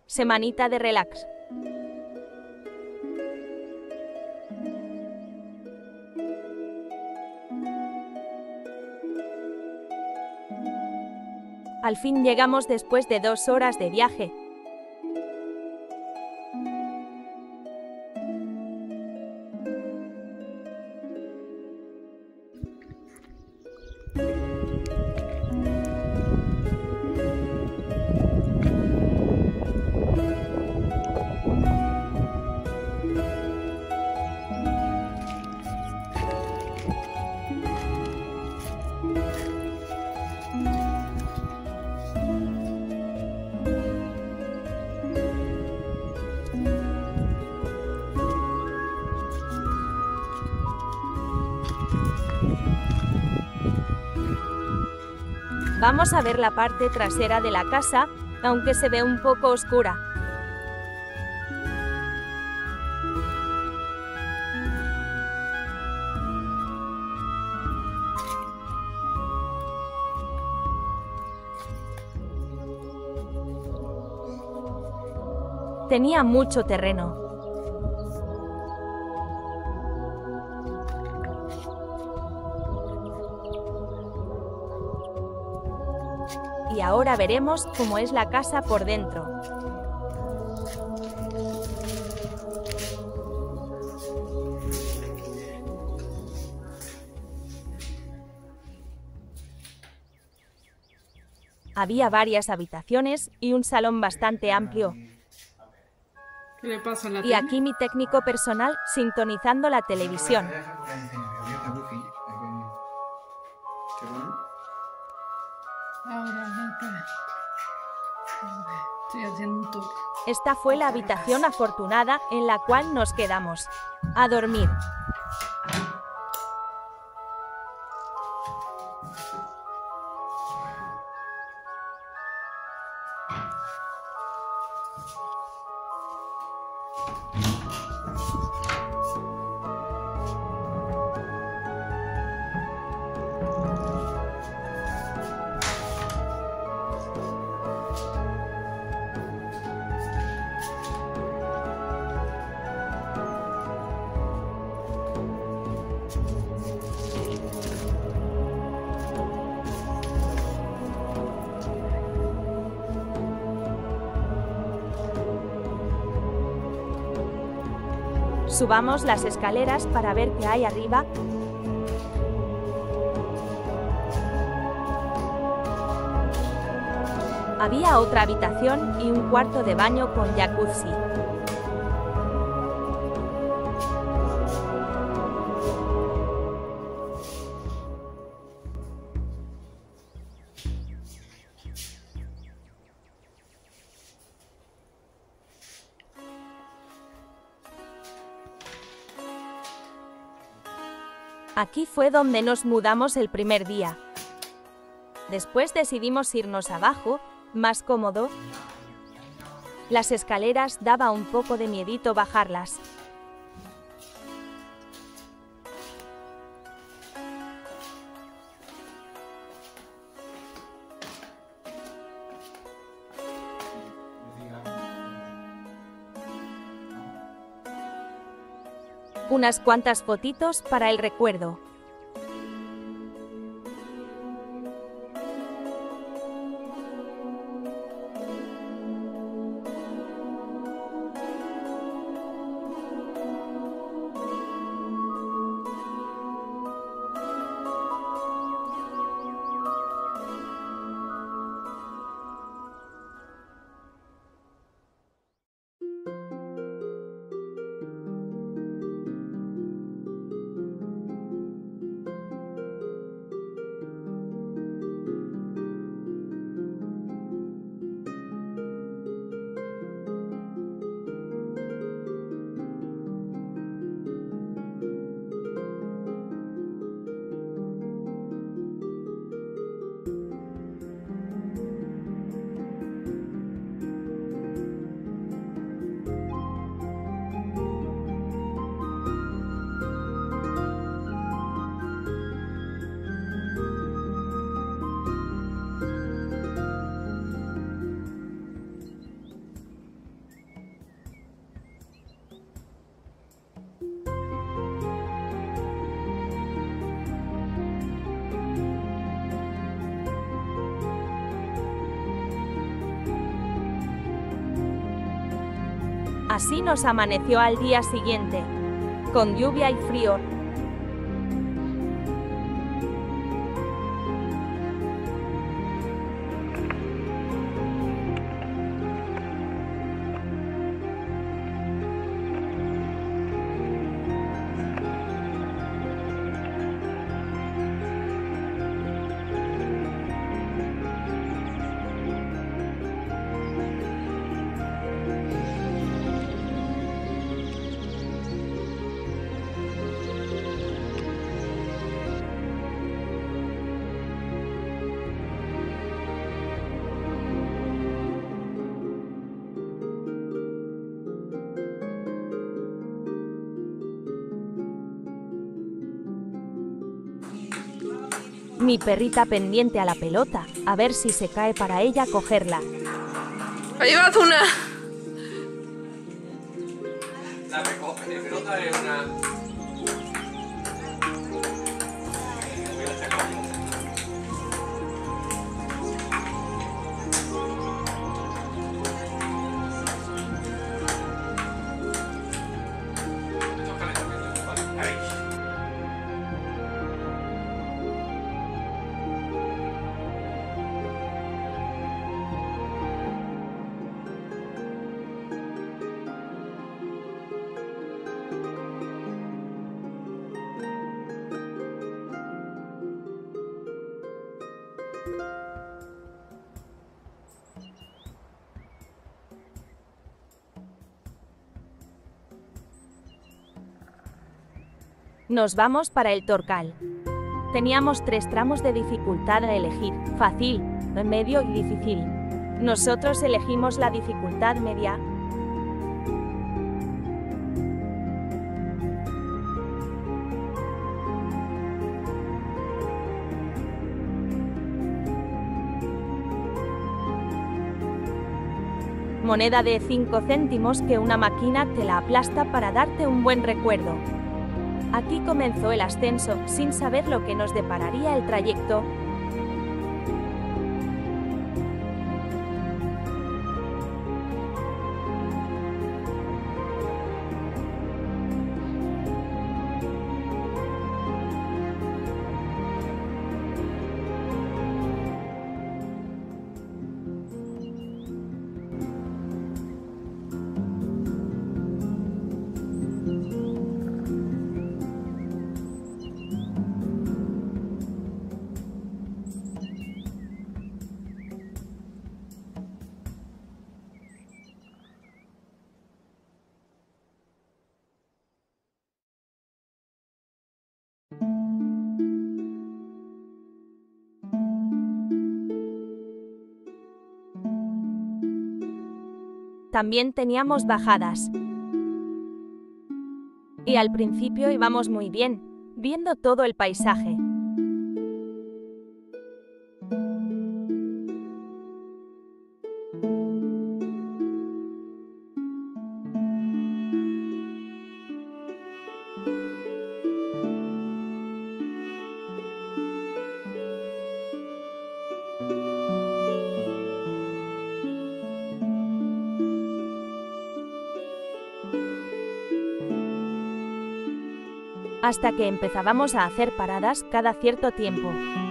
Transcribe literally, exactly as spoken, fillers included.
Semanita de relax. Al fin llegamos después de dos horas de viaje. Vamos a ver la parte trasera de la casa, aunque se ve un poco oscura. Tenía mucho terreno. Y ahora veremos cómo es la casa por dentro. Había varias habitaciones y un salón bastante amplio. ¿Qué le pasa a la Y tele? aquí mi técnico personal sintonizando la televisión. Ahora, vete. Estoy haciendo un toque. Esta fue la habitación afortunada en la cual nos quedamos a dormir. Subamos las escaleras para ver qué hay arriba. Había otra habitación y un cuarto de baño con jacuzzi. Aquí fue donde nos mudamos el primer día. Después decidimos irnos abajo, más cómodo. Las escaleras daba un poco de miedito bajarlas. Unas cuantas fotitos para el recuerdo. Así nos amaneció al día siguiente, con lluvia y frío. Mi perrita pendiente a la pelota, a ver si se cae para ella cogerla. ¡Ahí va Zuna! La recoge de pelota es una... Nos vamos para el Torcal. Teníamos tres tramos de dificultad a elegir, fácil, medio y difícil. Nosotros elegimos la dificultad media. Moneda de cinco céntimos que una máquina te la aplasta para darte un buen recuerdo. Aquí comenzó el ascenso, sin saber lo que nos depararía el trayecto. También teníamos bajadas. Y al principio íbamos muy bien, viendo todo el paisaje. Hasta que empezábamos a hacer paradas cada cierto tiempo.